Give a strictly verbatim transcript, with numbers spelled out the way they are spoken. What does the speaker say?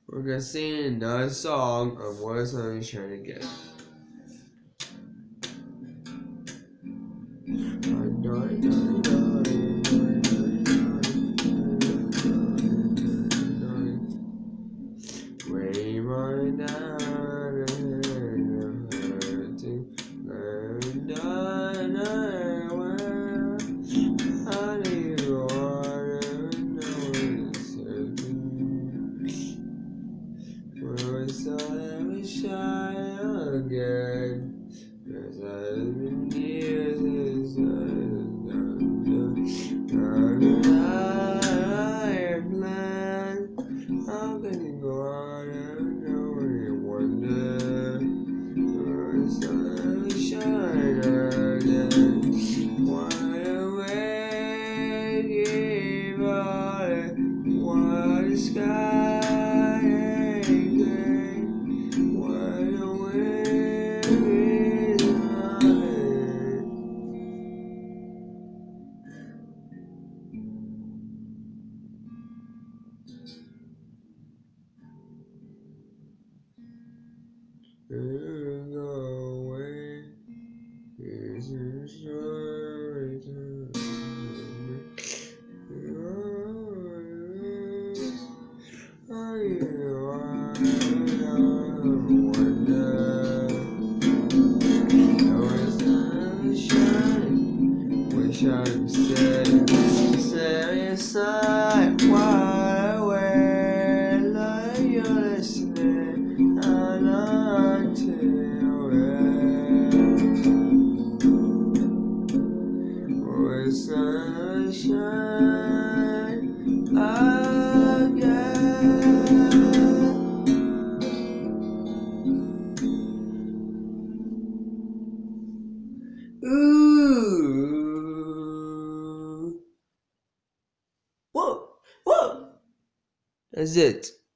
We're gonna sing another song of what song he's trying to get. Way more down to learn another world. I need water, no certain. Where the sun will shine again. Cause I've been years since I plan. How can you go on and know you wonder? Where the sun will shine again. Why away, give all it, what the sky ain't gray. Why away, is running. You go away, is your story to me? Are you wonder? Your sun shine, wish I could stay, stay inside, wide awake, like you're listening, and until then, where sun shine again. Ooh. Whoa, whoa. That's it.